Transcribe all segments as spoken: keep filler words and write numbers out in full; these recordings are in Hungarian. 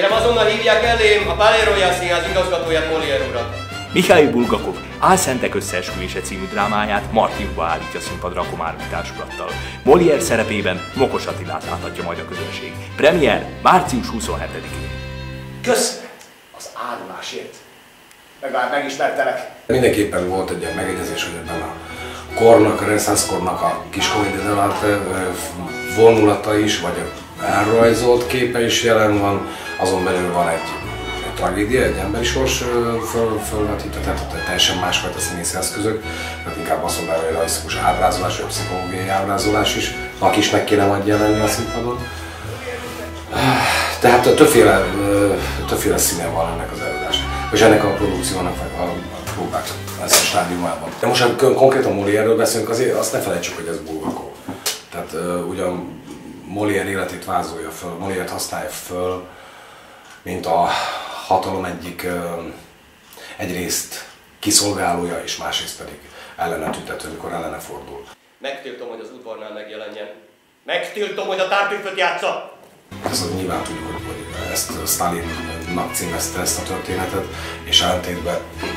Kérem, azonnal hívják elém a Palais Royal Színház igazgatóját, Molière urat. Mihály Bulgakov Álszentek összeesküvése című drámáját Martinba állítja színpadra a Komáromi Társulattal. Molière szerepében Mokos Attilát láthatja majd a közönség. Premier március huszonhetedikén. Köszönet az árulásért. Legalább megismertelek. Mindenképpen volt egy ilyen megegyezés, hogy ebben a kornak, a reneszánsz kornak a kis commedia dell'arte vonulata is, vagy a elrajzolt képe is jelen van, azon belül van egy, egy tragédia, egy emberi sors föl, fölvetítve, tehát teljesen másfajta színészi eszközök, tehát inkább azt mondanám, hogy realisztikus ábrázolás, vagy pszichológiai ábrázolás is, aki is meg kéne majd jelenni a színpadon. Tehát többféle, többféle színe van ennek az előadásnak, és ennek a produkciónak a, a próbák ezen a stádiumában. De most, ha konkrétan Molière-ről beszélünk, azért azt ne felejtsük, hogy ez Bulgakov. Tehát uh, ugyan Molière életét vázolja föl, Molière-t használja föl, mint a hatalom egyik uh, egyrészt kiszolgálója, és másrészt pedig ellene tüntető, amikor ellene fordul. Megtiltom, hogy az udvarnál megjelenjen. Megtiltom, hogy a tártűföt játsza! Ezt nyilván tudjuk, hogy, hogy ezt Stalinnak címezte ezt a történetet, és ellentétben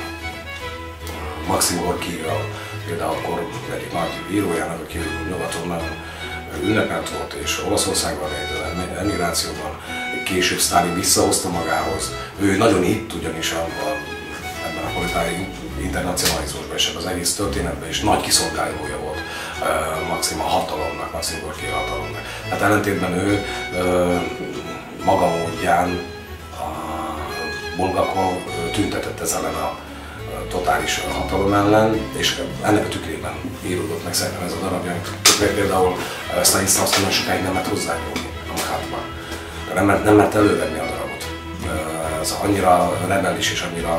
Maxim Gorki például akkor egyik nagy írójának, aki nyugaton nagyon ünnepelt volt, és Olaszországban élt, emigrációban, később Stalin visszahozta magához. Ő nagyon hitt ugyanis a, a, ebben a politikai internacionalizmusban és ebben az egész történetben, és nagy kiszolgálója volt uh, Maxim a hatalomnak, Maxim Gorki a hatalomnak. Hát ellentétben ő uh, maga módján a Bulgakov tüntetett ez ellen a totális hatalom ellen, és ennek a tükrében íródott meg szerintem ez a darabja. Például Stanislavski nagyon sokáig nem mert hozzányúlni a Mahatma. Nem mert, nem mert elővenni a darabot. Ez annyira rebelis és annyira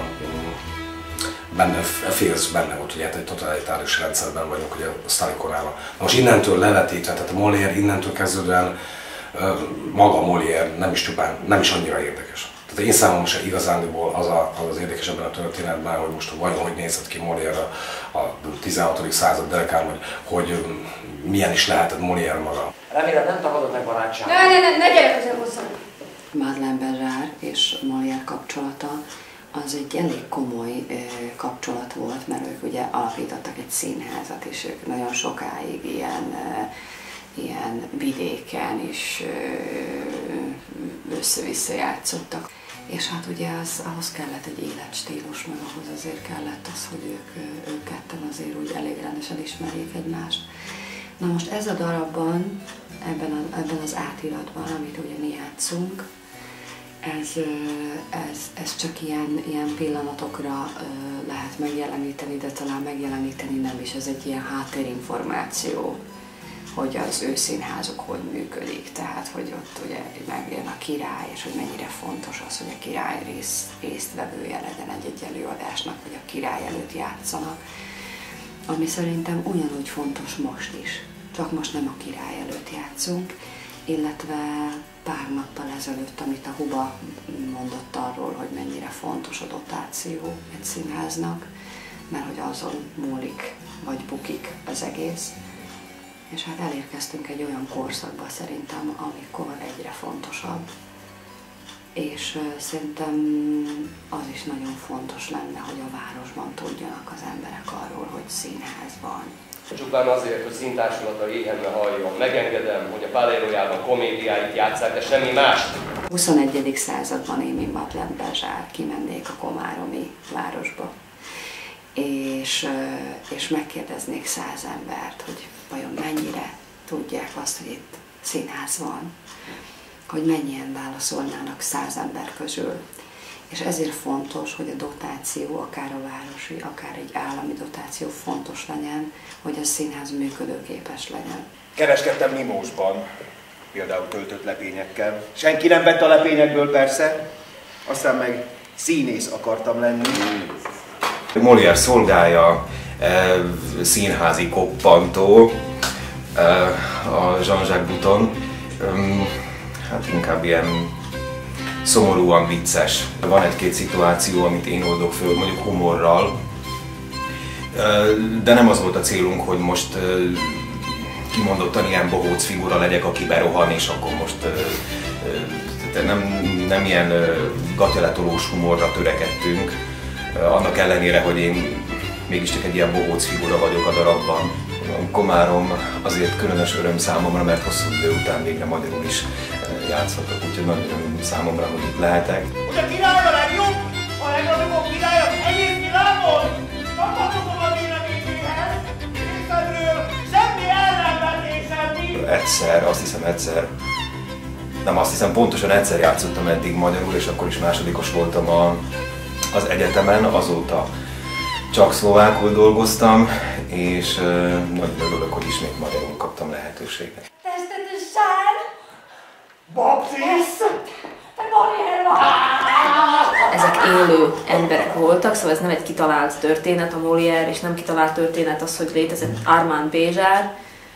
benne, félsz benne volt, hogy hát egy totalitárius rendszerben vagyunk, ugye a Stalin korában. Most innentől levetítve, tehát a Molière innentől kezdődően maga Molière nem is csupán, nem is annyira érdekes. Tehát én számomra se igazándiból az, a, az az érdekes ebben a történetben, hogy most vajon hogy nézett ki Molière a, a tizenhatodik század derekán, hogy, hogy milyen is lehetett Molière maga. Remélem nem tagadod meg barátságot. Ne, ne, ne, ne gyere közel hozzám! Madeleine Béjart és Molière kapcsolata az egy elég komoly ö, kapcsolat volt, mert ők ugye alapítottak egy színházat, és ők nagyon sokáig ilyen, ö, ilyen vidéken is össze-vissza játszottak. És hát ugye az, ahhoz kellett egy életstílus, meg ahhoz azért kellett az, hogy ők, ők ketten azért úgy elég rendesen ismerjék egymást. Na most ez a darabban, ebben, a, ebben az átiratban, amit ugye mi játszunk, ez, ez, ez csak ilyen, ilyen pillanatokra lehet megjeleníteni, de talán megjeleníteni nem is, ez egy ilyen háttérinformáció, hogy az ő színházuk hogy működik, tehát hogy ott ugye megjön a király, és hogy mennyire fontos az, hogy a király rész, résztvevője legyen egy-egy előadásnak, hogy a király előtt játszanak, ami szerintem ugyanúgy fontos most is, csak most nem a király előtt játszunk, illetve pár nappal ezelőtt, amit a Huba mondott arról, hogy mennyire fontos a dotáció egy színháznak, mert hogy azon múlik, vagy bukik az egész. És hát elérkeztünk egy olyan korszakba szerintem, amikor egyre fontosabb. És uh, szerintem az is nagyon fontos lenne, hogy a városban tudjanak az emberek arról, hogy színház van. Csupán azért, hogy színtársulata éhenve halljon. Megengedem, hogy a Palais Royalban komédiáit játsszák, de semmi más. huszonegyedik században én, mint Madeleine Béjart, kimennék a komáromi városba. És, és megkérdeznék száz embert, hogy vajon mennyire tudják azt, hogy itt színház van, hogy mennyien válaszolnának száz ember közül. És ezért fontos, hogy a dotáció, akár a városi, akár egy állami dotáció fontos legyen, hogy a színház működőképes legyen. Kereskedtem Limósban, például töltött lepényekkel. Senki nem vett a lepényekből persze, aztán meg színész akartam lenni. Molière szolgálja e, színházi koppantó, e, a Jean-Jacques Bouton, e, hát inkább ilyen szomorúan vicces. Van egy-két szituáció, amit én oldok föl, mondjuk humorral, e, de nem az volt a célunk, hogy most e, kimondottan ilyen bohóc figura legyek, aki berohan, és akkor most e, e, nem, nem ilyen gatyaletolós humorra törekedtünk, annak ellenére, hogy én mégiscsak egy ilyen bohóc figura vagyok a darabban. A Komárom azért különös öröm számomra, mert hosszú idő után végre magyarul is játszhatok, úgyhogy nagy öröm számomra, hogy itt lehetek. Hogy a király a legjobb, a legnagyobb király az egész világon! Kaphatom a véleményéhez, részemről semmi ellenvetésem nincs! Egyszer, azt hiszem egyszer, nem azt hiszem, pontosan egyszer játszottam eddig magyarul, és akkor is másodikos voltam a, az egyetemen, azóta csak szlovákul dolgoztam, és uh, nagyon örülök, hogy ismét magyarul kaptam lehetőséget. Természetesen! Baptist! Te Molière vagy! Ezek élő emberek voltak, szóval ez nem egy kitalált történet a Molière, és nem kitalált történet az, hogy létezett Armand Béjár,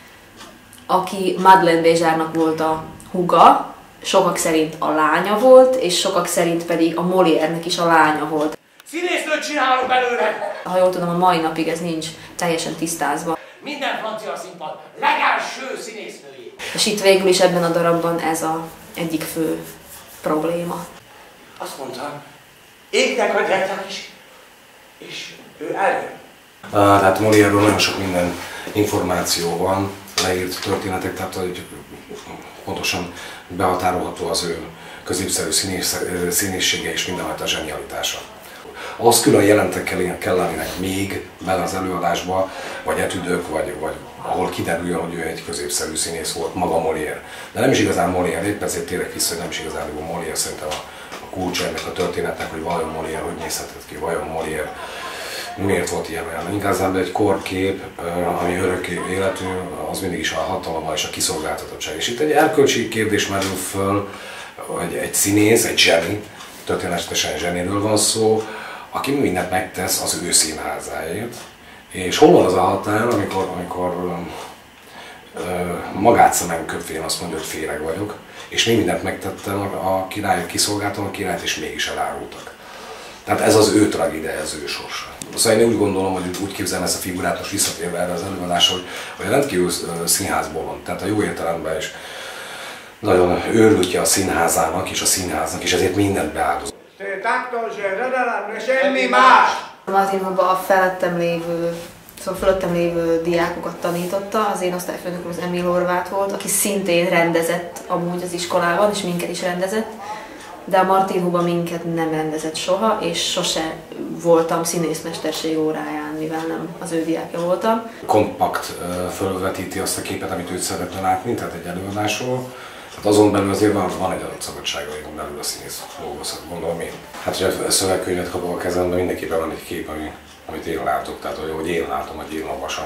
aki Madeleine Béjárnak volt a húga, sokak szerint a lánya volt, és sokak szerint pedig a Molière-nek is a lánya volt. Színésznőt csinálok belőle! Ha jól tudom, a mai napig ez nincs teljesen tisztázva. Minden francia színpad legelső színésznői! És itt végül is ebben a darabban ez az egyik fő probléma. Azt mondta, égnek adjátok is, és ő eljön. Tehát Molière-ről nagyon sok minden információ van, leírt történetek, tehát hogy pontosan behatárolható az ő középszerű színész, színészsége és mindenfajta zsenialitása. Ahhoz külön jelentek kell lennének még bele az előadásba, vagy etüdök, vagy, vagy ahol kiderüljön, hogy ő egy középszerű színész volt, maga Molière. De nem is igazán Molière, épp ezért térek vissza, hogy nem is igazán Molière, szerintem a, a kulcsa ennek a történetnek, hogy vajon Molière hogy nézhetett ki, vajon Molière miért volt ilyen olyan. Igazából egy korkép, ami örökké életű, az mindig is a hatalommal és a kiszolgáltatottság. És itt egy erkölcsi kérdés merül föl, hogy egy színész, egy zseni, történetesen zseniről van szó, aki mindent megtesz az ő színházáért. És hol van az a határ, amikor, amikor ö, magát szemem köpvén azt mondja, hogy féreg vagyok, és még mindent megtettem, a királyot kiszolgáltam, a királyt és mégis elárultak. Tehát ez az ő tragédia, ez ő sorsa. Szóval én úgy gondolom, hogy úgy képzelem ezt a figurát, most visszatérve erre az előadásra, hogy, hogy rendkívül színházból van, tehát a jó értelemben is nagyon őrültje a színházának és a színháznak, és ezért mindent beáldozott. Semmi más! Martinhova a felettem lévő, szóval fölöttem lévő diákokat tanította, az én osztályfőnököm az Emil Horváth volt, aki szintén rendezett amúgy az iskolában, és minket is rendezett, de a Martinhova minket nem rendezett soha, és sose voltam színészmesterség óráján, mivel nem az ő diákja voltam. Kompakt fölvetíti azt a képet, amit őt szeretne látni, tehát egy előadásról. Hát azon belül azért van, van egy adott szabadsága, hogy belül a színész dolgozhat, gondolom én. Hát, hogy a szövegkönyvet kapok a kezemben, mindenképpen van egy kép, ami, amit én látok, tehát hogy én látom, hogy én olvasom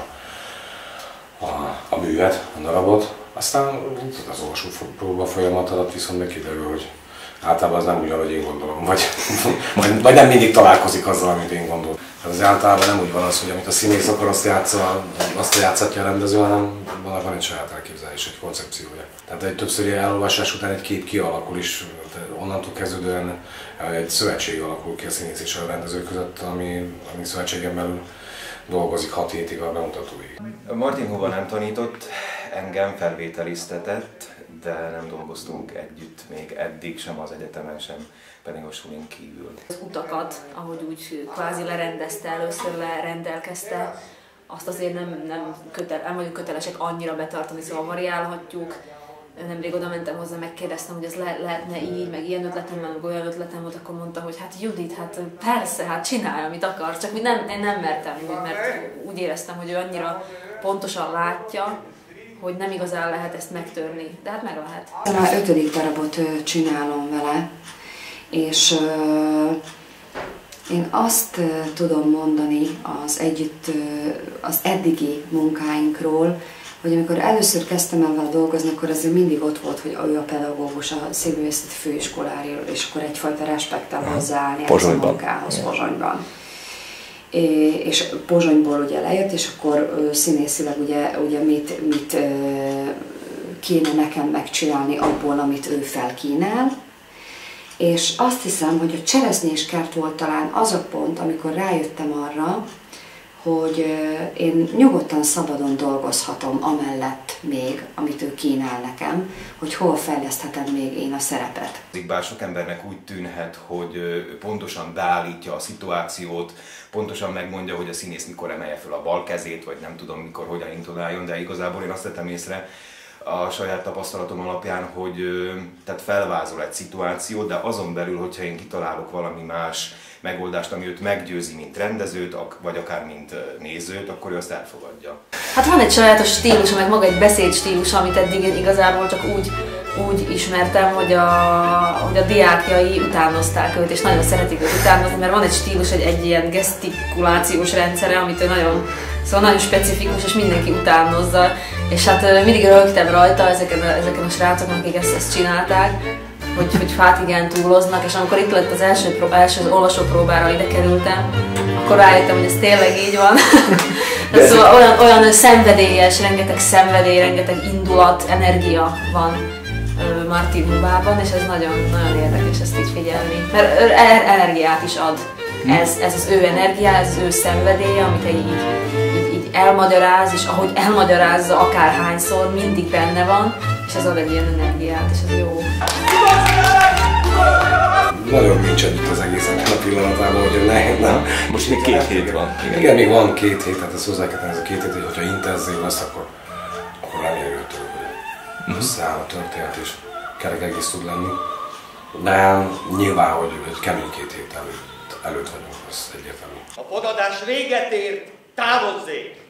a, a művet, a darabot. Aztán az olvasó próba folyamat alatt viszont megkiderül, hogy általában az nem úgy van, hogy én gondolom, vagy, vagy, vagy nem mindig találkozik azzal, amit én gondolom. Hát az általában nem úgy van az, hogy amit a színész akar, azt, játsza, azt játszatja a rendező, hanem vannak van egy saját elképzelés, egy koncepciója. Tehát egy többszöri elolvasás után egy kép kialakul is, onnantól kezdődően egy szövetség alakul ki a színész és a rendező között, ami, ami szövetségen belül dolgozik hat hétig a bemutatóig. Martinhova nem tanított, engem felvételiztetett, de nem dolgoztunk együtt még eddig, sem az egyetemen, sem pedig a sulin kívül. Az utakat, ahogy úgy kvázi lerendezte, először lerendelkezte, azt azért nem, nem, kötel, nem vagyunk kötelesek annyira betartani, szóval variálhatjuk. Nemrég oda mentem hozzá, megkérdeztem, hogy ez le, lehetne így, meg ilyen ötletem, meg olyan ötletem volt, akkor mondta, hogy hát Judit, hát persze, hát csinálj, amit akarsz, csak nem, én nem mertem úgy, mert úgy éreztem, hogy ő annyira pontosan látja, hogy nem igazán lehet ezt megtörni, de hát meg lehet. Már ötödik darabot csinálom vele, és uh, én azt uh, tudom mondani az együtt, uh, az eddigi munkáinkról, hogy amikor először kezdtem el vele dolgozni, akkor azért mindig ott volt, hogy ő a pedagógus, a színművészeti főiskoláról, és akkor egyfajta respekttel hozzáállni a munkához Pozsonyban. És Pozsonyból ugye lejött, és akkor színészileg ugye, ugye mit, mit kéne nekem megcsinálni abból, amit ő felkínál. És azt hiszem, hogy a Cseresznyés kert volt talán az a pont, amikor rájöttem arra, hogy én nyugodtan, szabadon dolgozhatom amellett még, amit ő kínál nekem, hogy hol fejleszthetem még én a szerepet. Bár sok embernek úgy tűnhet, hogy pontosan beállítja a szituációt, pontosan megmondja, hogy a színész mikor emelje fel a bal kezét, vagy nem tudom mikor, hogyan intonáljon, de igazából én azt tettem észre a saját tapasztalatom alapján, hogy tehát felvázol egy szituációt, de azon belül, hogyha én kitalálok valami más megoldást, ami őt meggyőzi, mint rendezőt, vagy akár mint nézőt, akkor ő azt elfogadja. Hát van egy sajátos stílus, meg maga egy beszédstílus, amit eddig én igazából csak úgy, úgy ismertem, hogy a, hogy a diákjai utánozták őt, és nagyon szeretik őt utánozni, mert van egy stílus, egy, egy ilyen gesztikulációs rendszere, amit ő nagyon, szóval nagyon specifikus, és mindenki utánozza. És hát mindig rögtem rajta ezeken a, ezeken a srácoknak, akik ezt, ezt csinálták, hogy, hogy fát igen túloznak, és amikor itt lett az első, prób- első az olvasópróbára, ide kerültem, akkor rájöttem, hogy ez tényleg így van. Szóval olyan, olyan szenvedélyes, rengeteg szenvedély, rengeteg indulat, energia van uh, Martin Hubában, és ez nagyon, nagyon érdekes ezt így figyelni. Mert energiát is ad. Ez, ez az ő energia, ez az ő szenvedélye, amit így, így, így elmagyaráz, és ahogy elmagyarázza akárhányszor, mindig benne van, és ez ad egy ilyen energiát, és ez jó. Nagyon nincs együtt az egész ebben a pillanatában, hogy ne, nem. Most még két hét van. Igen, igen, még van két hét, tehát ezt hozzá kell tenni, ez a két hét, hogy hogyha intenzív lesz, akkor, akkor remélhető, hogy összeáll a történet, és kerek egész tud lenni. De nyilván, hogy egy kemény két hét előtt, előtt vagyunk, az egyértelmű. A podadás véget ért, távozzék!